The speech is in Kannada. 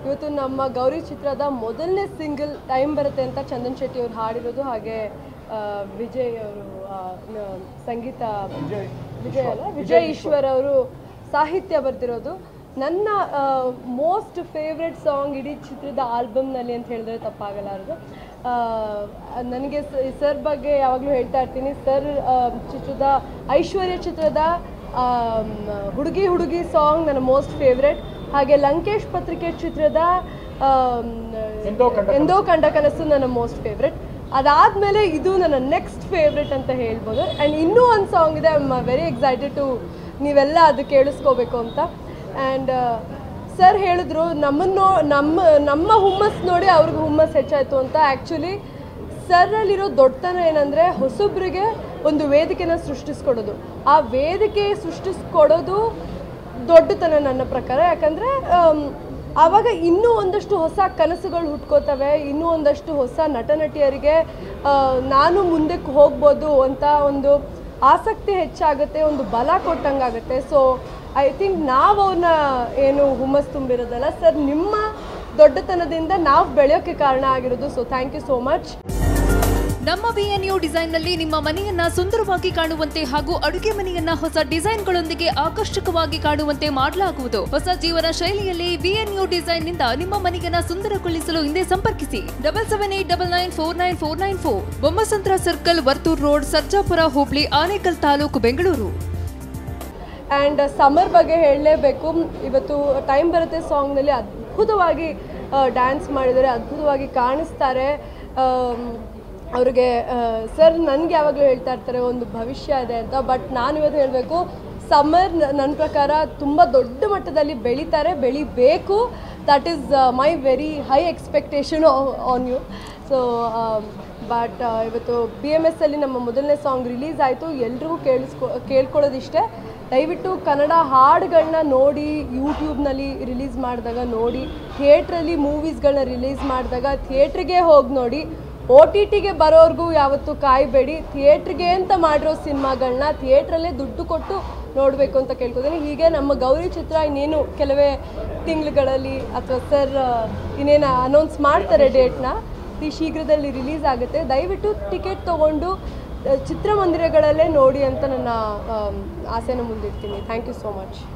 ಇವತ್ತು ನಮ್ಮ ಗೌರಿ ಚಿತ್ರದ ಮೊದಲನೇ ಸಿಂಗಲ್ ಟೈಮ್ ಬರುತ್ತೆ ಅಂತ ಚಂದನ್ ಶೆಟ್ಟಿ ಅವರು ಹಾಡಿರೋದು, ಹಾಗೆ ವಿಜಯ್ ಅವರು ಸಂಗೀತ, ವಿಜಯ್ ಈಶ್ವರ್ ಅವರು ಸಾಹಿತ್ಯ ಬರ್ತಿರೋದು. ನನ್ನ ಮೋಸ್ಟ್ ಫೇವ್ರೆಟ್ ಸಾಂಗ್ ಇಡೀ ಚಿತ್ರದ ಆಲ್ಬಮ್ನಲ್ಲಿ ಅಂತ ಹೇಳಿದ್ರೆ ತಪ್ಪಾಗಲಾರದು. ನನಗೆ ಸರ್ ಬಗ್ಗೆ ಯಾವಾಗಲೂ ಹೇಳ್ತಾ ಇರ್ತೀನಿ. ಸರ್ ಚಿತ್ರದ ಐಶ್ವರ್ಯ ಚಿತ್ರದ ಹುಡುಗಿ ಹುಡುಗಿ ಸಾಂಗ್ ನನ್ನ ಮೋಸ್ಟ್ ಫೇವ್ರೆಟ್. ಹಾಗೆ ಲಂಕೇಶ್ ಪತ್ರಿಕೆ ಚಿತ್ರದ ಎಂದೋ ಕಂಡ ಕನಸು ನನ್ನ ಮೋಸ್ಟ್ ಫೇವ್ರೆಟ್. ಅದಾದಮೇಲೆ ಇದು ನನ್ನ ನೆಕ್ಸ್ಟ್ ಫೇವ್ರೆಟ್ ಅಂತ ಹೇಳ್ಬೋದು. ಆ್ಯಂಡ್ ಇನ್ನೂ ಒಂದು ಸಾಂಗ್ ಇದೆ, I am very excited to ನೀವೆಲ್ಲ ಅದು ಕೇಳಿಸ್ಕೋಬೇಕು ಅಂತ. ಆ್ಯಂಡ್ ಸರ್ ಹೇಳಿದ್ರು ನಮ್ಮ ಹುಮ್ಮಸ್ ನೋಡಿ ಅವ್ರಿಗೆ ಹುಮ್ಮಸ್ ಹೆಚ್ಚಾಯಿತು ಅಂತ. ಆ್ಯಕ್ಚುಲಿ ಸರ್ರಲ್ಲಿರೋ ದೊಡ್ಡತನ ಏನಂದರೆ ಹೊಸಬ್ರಿಗೆ ಒಂದು ವೇದಿಕೆನ ಸೃಷ್ಟಿಸ್ಕೊಡೋದು. ಆ ವೇದಿಕೆ ಸೃಷ್ಟಿಸ್ಕೊಡೋದು ದೊಡ್ಡತನ ನನ್ನ ಪ್ರಕಾರ. ಯಾಕಂದರೆ ಆವಾಗ ಇನ್ನೂ ಒಂದಷ್ಟು ಹೊಸ ಕನಸುಗಳು ಹುಟ್ಕೋತವೆ, ಇನ್ನೂ ಒಂದಷ್ಟು ಹೊಸ ನಟ ನಟಿಯರಿಗೆ ನಾನು ಮುಂದಕ್ಕೆ ಹೋಗ್ಬೋದು ಅಂತ ಒಂದು ಆಸಕ್ತಿ ಹೆಚ್ಚಾಗುತ್ತೆ, ಒಂದು ಬಲ ಕೊಟ್ಟಂಗಾಗುತ್ತೆ. ಸೊ ಐ ಥಿಂಕ್ ನಾವು ಅವ್ರನ್ನ ಏನು ಹುಮ್ಮಸ್ ತುಂಬಿರೋದಲ್ಲ, ಸರ್ ನಿಮ್ಮ ದೊಡ್ಡತನದಿಂದ ನಾವು ಬೆಳೆಯೋಕ್ಕೆ ಕಾರಣ ಆಗಿರೋದು. So thank you so much. ನಮ್ಮ VNU ಡಿಸೈನ್ನಲ್ಲಿ ನಿಮ್ಮ ಮನೆಯನ್ನ ಸುಂದರವಾಗಿ ಕಾಣುವಂತೆ ಹಾಗೂ ಅಡುಗೆ ಮನೆಯನ್ನ ಹೊಸ ಡಿಸೈನ್ಗಳೊಂದಿಗೆ ಆಕರ್ಷಕವಾಗಿ ಕಾಣುವಂತೆ ಮಾಡಲಾಗುವುದು. ಹೊಸ ಜೀವನ ಶೈಲಿಯಲ್ಲಿ VNU ಡಿಸೈನ್ನಿಂದ ನಿಮ್ಮ ಮನೆಯನ್ನ ಸುಂದರಗೊಳಿಸಲು ಹಿಂದೆ ಸಂಪರ್ಕಿಸಿ 7789949494, ಬೊಮ್ಮಸಂದ್ರ ಸರ್ಕಲ್, ವರ್ತೂರ್ ರೋಡ್, ಸರ್ಜಾಪುರ ಹೋಬಳಿ, ಆನೇಕಲ್ ತಾಲೂಕು, ಬೆಂಗಳೂರು. ಆ್ಯಂಡ್ ಸಮ್ಮರ್ ಬಗ್ಗೆ ಹೇಳಲೇಬೇಕು. ಇವತ್ತು ಟೈಮ್ ಬರುತ್ತೆ ಸಾಂಗ್ನಲ್ಲಿ ಅದ್ಭುತವಾಗಿ ಡ್ಯಾನ್ಸ್ ಮಾಡಿದ್ದಾರೆ, ಅದ್ಭುತವಾಗಿ ಕಾಣಿಸ್ತಾರೆ. ಅವ್ರಿಗೆ ಸರ್ ನನಗೆ ಯಾವಾಗಲೂ ಹೇಳ್ತಾ ಇರ್ತಾರೆ ಒಂದು ಭವಿಷ್ಯ ಇದೆ ಅಂತ. ಬಟ್ ನಾನು ಇವತ್ತು ಹೇಳಬೇಕು, ಸಮ್ಮರ್ ನನ್ನ ಪ್ರಕಾರ ತುಂಬ ದೊಡ್ಡ ಮಟ್ಟದಲ್ಲಿ ಬೆಳಿಬೇಕು. That is my very high expectation on you. So but ಇವತ್ತು BMS ಅಲ್ಲಿ ನಮ್ಮ ಮೊದಲನೇ ಸಾಂಗ್ ರಿಲೀಸ್ ಆಯಿತು. ಎಲ್ರಿಗೂ ಕೇಳ್ಕೊಳ್ಳೋದಿಷ್ಟೇ, ದಯವಿಟ್ಟು ಕನ್ನಡ ಹಾಡುಗಳನ್ನ ನೋಡಿ, ಯೂಟ್ಯೂಬ್ನಲ್ಲಿ ರಿಲೀಸ್ ಮಾಡಿದಾಗ ನೋಡಿ, ಥಿಯೇಟ್ರಲ್ಲಿ ಮೂವೀಸ್ಗಳನ್ನ ರಿಲೀಸ್ ಮಾಡಿದಾಗ ಥಿಯೇಟ್ರಿಗೆ ಹೋಗಿ ನೋಡಿ. OTTಗೆ ಬರೋರ್ಗೂ ಯಾವತ್ತೂ ಕಾಯಬೇಡಿ. ಥಿಯೇಟ್ರಿಗೆ ಅಂತ ಮಾಡಿರೋ ಸಿನಿಮಾಗಳನ್ನ ಥಿಯೇಟ್ರಲ್ಲೇ ದುಡ್ಡು ಕೊಟ್ಟು ನೋಡಬೇಕು ಅಂತ ಕೇಳ್ಕೊತೀನಿ. ಹೀಗೆ ನಮ್ಮ ಗೌರಿ ಚಿತ್ರ ಇನ್ನೇನು ಕೆಲವೇ ತಿಂಗಳುಗಳಲ್ಲಿ ಅಥವಾ ಸರ್ ಇನ್ನೇನು ಅನೌನ್ಸ್ ಮಾಡ್ತಾರೆ ಡೇಟ್ನ, ಶೀಘ್ರದಲ್ಲಿ ರಿಲೀಸ್ ಆಗುತ್ತೆ. ದಯವಿಟ್ಟು ಟಿಕೆಟ್ ತೊಗೊಂಡು ಚಿತ್ರಮಂದಿರಗಳಲ್ಲೇ ನೋಡಿ ಅಂತ ನನ್ನ ಆಸೆನ ಮುಂದಿಡ್ತೀನಿ. Thank you so much.